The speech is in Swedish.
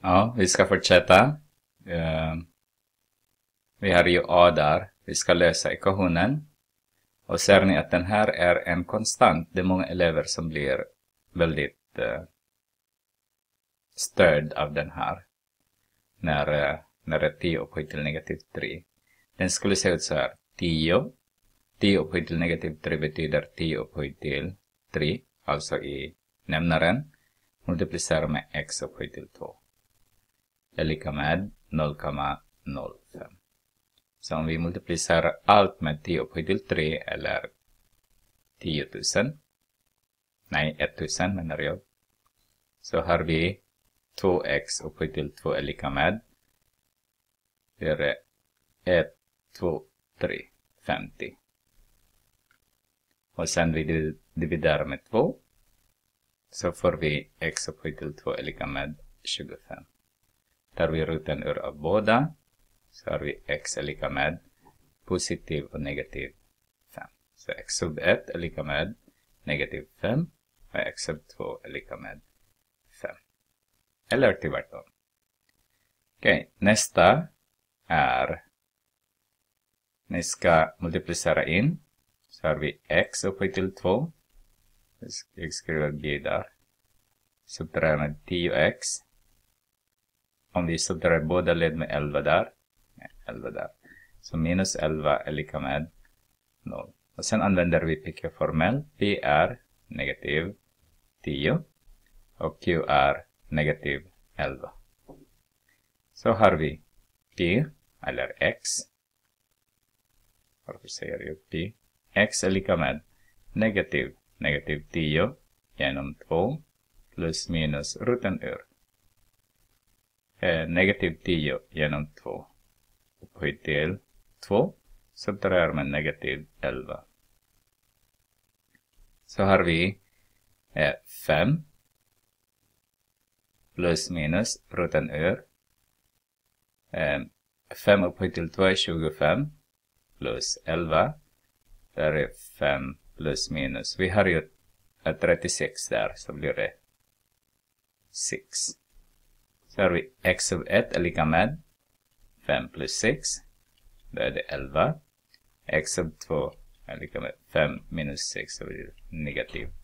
Ja, vi ska fortsätta. Vi har ju A där. Vi ska lösa ekvationen. Och ser ni att den här är en konstant. Det är många elever som blir väldigt störd av den här. När det är 10 upphöjt till negativ 3. Den skulle se ut så här. 10. 10 upphöjt till negativ 3 betyder 10 upphöjt till 3. Alltså i nämnaren. Multiplicera med x upphöjt till 2. Är lika med 0,05. Så om vi multiplicerar allt med 10 upphöjt till 3 eller 10 000. Nej, 1000 menar jag. Så har vi 2x upphöjt till 2 är lika med. Det är 1, 2, 3, 50. Och sen vi dividerar med 2. Så får vi x upphöjt till 2 är lika med 25. Tar vi roten ur av båda. Så har vi x är lika med positiv och negativ 5. Så x sub 1 är lika med negativ 5. Och x sub 2 är lika med 5. Eller tvärtom. Okej, nästa är. Ni ska multiplicera in. Så har vi x upphöjt till 2. Jag skriver g där. Subtraherar med 10x. Om vi subtraherar båda led med 11 där. 11 där. Så minus 11 är lika med 0. Och sen använder vi pk-formel. P är negativ 10. Och q är negativ 11. Så har vi p eller x. Varför säger jag p? X är lika med negativ 10 genom 2 plus minus roten ur. Negativ 10 genom 2 upphöjt till 2 subtraherar med negativ 11. Så har vi 5 plus minus roten ur. 5 upphöjt till 2 är 25 plus 11. Där är 5 plus minus. Vi har ju 36 där, så blir det 6. Så har vi x sub 1 är lika med 5 plus 6. Då är det 11. X sub 2 är lika med 5 minus 6, så blir det negativ